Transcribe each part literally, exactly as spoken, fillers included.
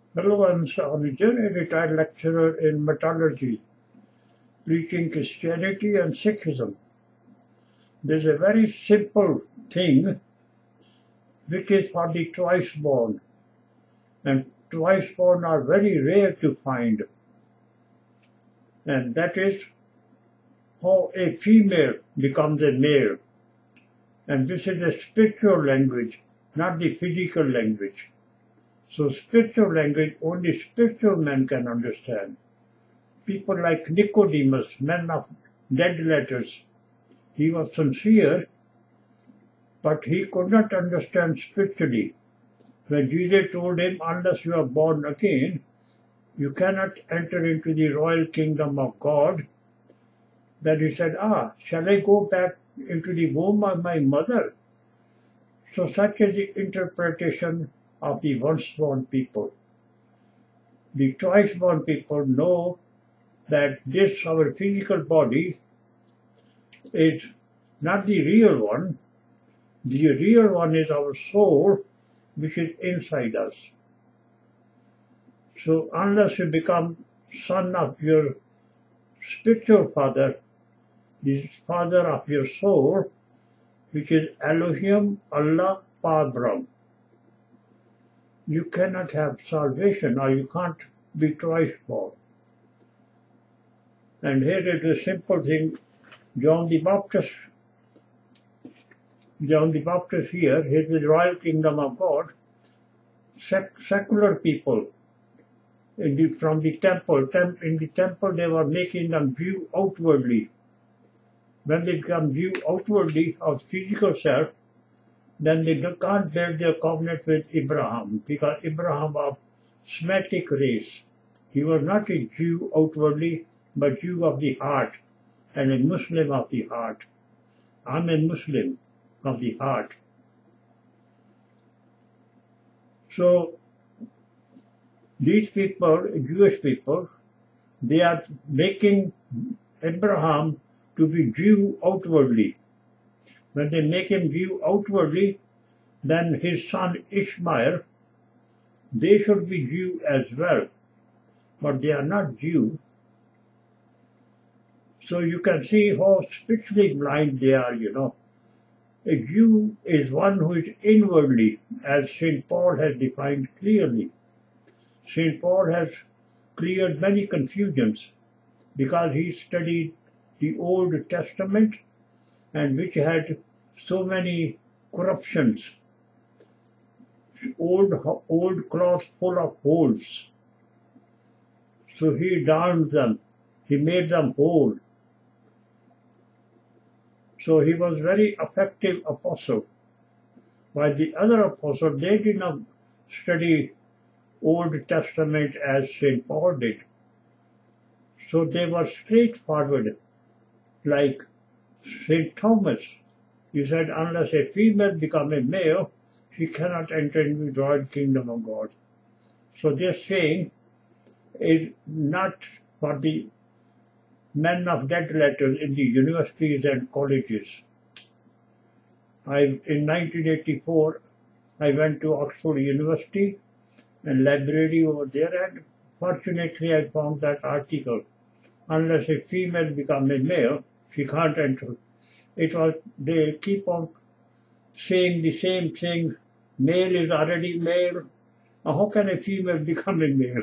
Hello, I'm Saul, a retired lecturer in metallurgy, preaching Christianity and Sikhism. There's a very simple thing which is for the twice born, and twice born are very rare to find, and that is how a female becomes a male. And this is a spiritual language, not the physical language. So spiritual language only spiritual men can understand. People like Nicodemus, men of dead letters, he was sincere, but he could not understand spiritually. When Jesus told him, unless you are born again, you cannot enter into the royal kingdom of God, then he said, ah, shall I go back into the womb of my mother? So such is the interpretation of the once-born people. The twice-born people know that this, our physical body, is not the real one. The real one is our soul, which is inside us. So unless you become son of your spiritual father, the father of your soul, which is Elohim, Allah, Parbrahm, you cannot have salvation, or you can't be twice born. And here is a simple thing. John the Baptist, John the Baptist here, here is the royal kingdom of God. Sec secular people in the, from the temple, temp, in the temple they were making them view outwardly. When they become view outwardly of physical self, then they can't build their covenant with Abraham, because Abraham was Semitic race. He was not a Jew outwardly, but Jew of the heart, and a Muslim of the heart. I'm a Muslim of the heart. So these people, Jewish people, they are making Abraham to be Jew outwardly. When they make him Jew outwardly, then his son Ishmael, they should be Jew as well, but they are not Jew. So you can see how spiritually blind they are, you know. A Jew is one who is inwardly, as Saint Paul has defined clearly. Saint Paul has cleared many confusions because he studied the Old Testament, and which had so many corruptions, old old cloth full of holes. So he darned them, he made them whole. So he was very effective apostle. While the other apostles, they did not study Old Testament as Saint Paul did. So they were straightforward, like Saint Thomas. He said, unless a female become a male, she cannot enter into the royal kingdom of God. So this saying is not for the men of dead letters in the universities and colleges. I, in nineteen eighty-four, I went to Oxford University and library over there, and fortunately I found that article, unless a female become a male, she can't enter. It was, they keep on saying the same thing, male is already male, how can a female become a male?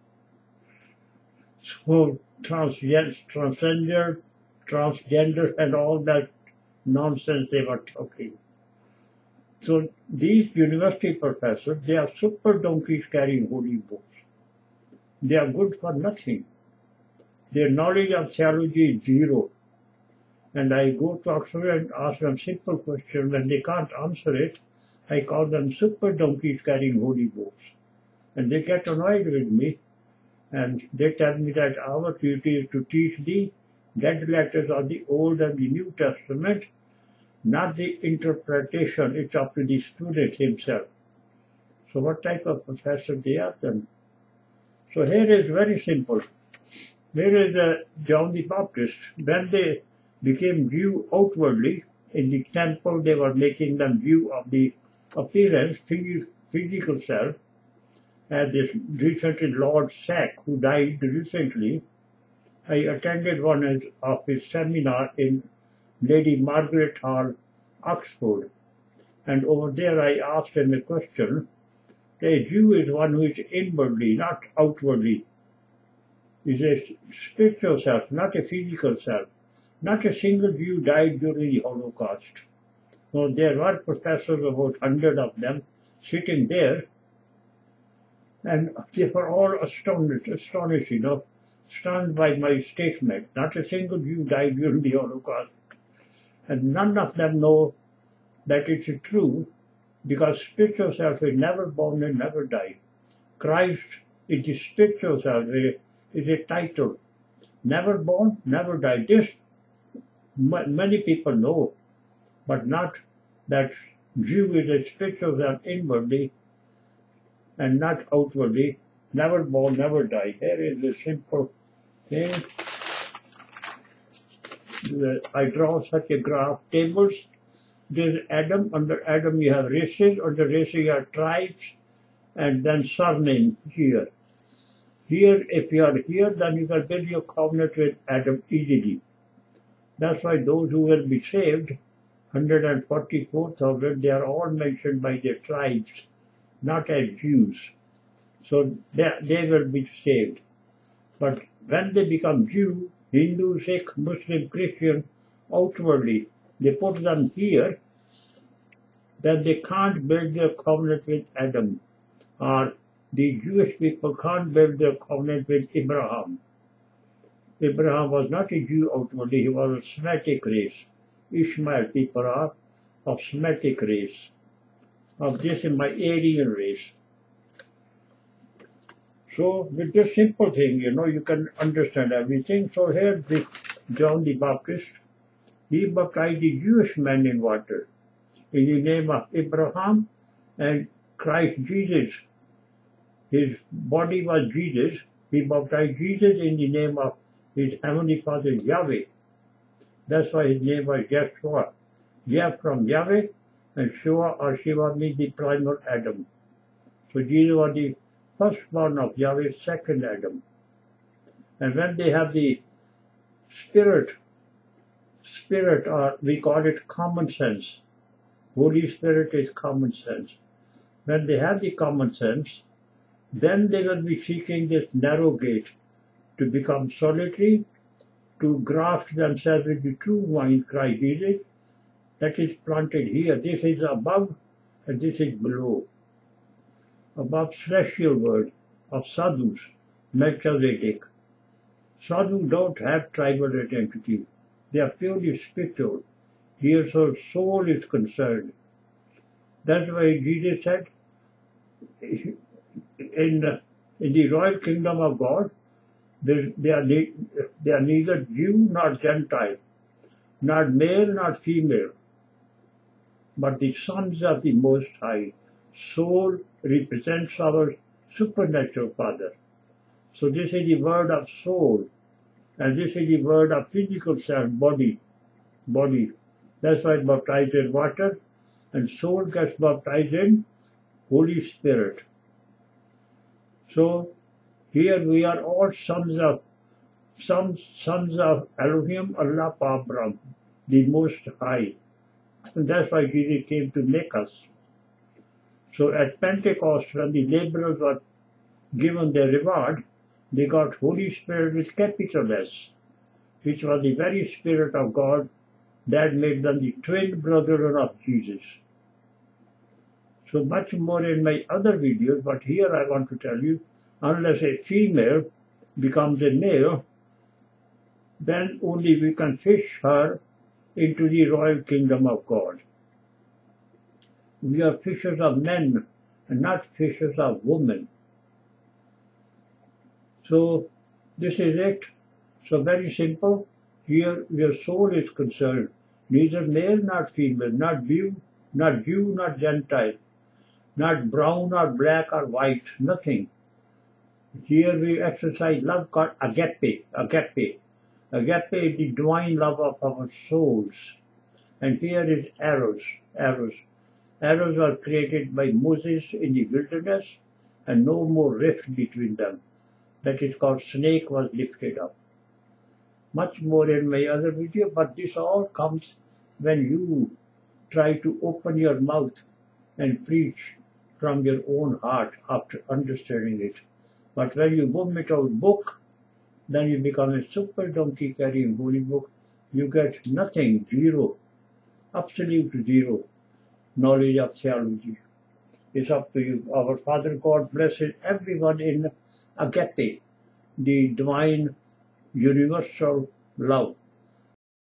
So transgender, transgender, transgender and all that nonsense they were talking. So these university professors, they are super donkeys carrying holy books. They are good for nothing. Their knowledge of theology is zero. And I go to Oxford and ask them simple questions. When they can't answer it, I call them super donkeys carrying holy books. And they get annoyed with me. And they tell me that our duty is to teach the dead letters of the Old and the New Testament, not the interpretation. It's up to the student himself. So what type of professor they are then? So here is very simple. Here is uh, John the Baptist. When they became Jew outwardly, in the temple they were making them Jew of the appearance, physical self, As this recently Lord Sack, who died recently, I attended one of his seminars in Lady Margaret Hall, Oxford. And over there I asked him a question. A Jew is one who is inwardly, not outwardly. Is a spiritual self, not a physical self. Not a single Jew died during the Holocaust. No, there were professors, about hundred of them, sitting there, and they were all astonished, astonished, you know, stunned by my statement. Not a single Jew died during the Holocaust. And none of them know that it's true, because spiritual self is never born and never die. Christ is the spiritual self, is a title. Never born, never die. This many people know, but not that Jew is a spiritual self inwardly and not outwardly. Never born, never die. Here is a simple thing. I draw such a graph. Tables. There's Adam. Under Adam you have races. Under races you have tribes, and then surname here. Here, if you are here, then you can build your covenant with Adam easily. That's why those who will be saved, one hundred forty-four thousand, they are all mentioned by their tribes, not as Jews. So they, they will be saved. But when they become Jew, Hindu, Sikh, Muslim, Christian, outwardly, they put them here, then they can't build their covenant with Adam. Or the Jewish people can't build their covenant with Abraham. Abraham was not a Jew outwardly, he was a Semitic race. Ishmael people are of Semitic race. Of this is my Aryan race. So with this simple thing, you know, you can understand everything. So here, the John the Baptist, he baptized the Jewish men in water in the name of Abraham and Christ Jesus. His body was Jesus. He baptized Jesus in the name of his heavenly Father Yahweh. That's why his name was Yeshua. Yah from Yahweh, and Shua or Shiva means the primal Adam. So Jesus was the firstborn of Yahweh, second Adam. And when they have the spirit, spirit, or we call it common sense. Holy Spirit is common sense. When they have the common sense, then they will be seeking this narrow gate to become solitary, to graft themselves with the true vine, Christ Jesus, that is planted here. This is above and this is below. Above celestial world of sadhus, Melchizedek. Sadhus don't have tribal identity. They are purely spiritual. Here so soul is concerned. That's why Jesus said, in the, in the royal kingdom of God, they, they, are, they are neither Jew nor Gentile, not male nor female, but the sons of the Most High. Soul represents our supernatural Father. So this is the word of soul, and this is the word of physical self, body, body. That's why it's baptized in water, and soul gets baptized in Holy Spirit. So here we are all sons of sons, sons of Elohim, Allah, Parbrahm, the Most High. And that's why Jesus came to make us. So at Pentecost, when the laborers were given their reward, they got Holy Spirit with capital S, which was the very Spirit of God that made them the twin brother of Jesus. So much more in my other videos, but here I want to tell you, unless a female becomes a male, then only we can fish her into the royal kingdom of God. We are fishers of men and not fishers of women. So this is it. So very simple. Here your soul is concerned. Neither male nor female, not Jew, not Jew, not Gentile, not brown or black or white, nothing. Here we exercise love called agape, agape. Agape is the divine love of our souls. And here is eros, eros. Eros were created by Moses in the wilderness, and no more rift between them. That is called snake was lifted up. Much more in my other video, but this all comes when you try to open your mouth and preach from your own heart after understanding it. But when you vomit out book, then you become a super donkey carrying holy book. You get nothing, zero, absolute zero knowledge of theology. It's up to you. Our Father God blesses everyone in agape, the divine universal love.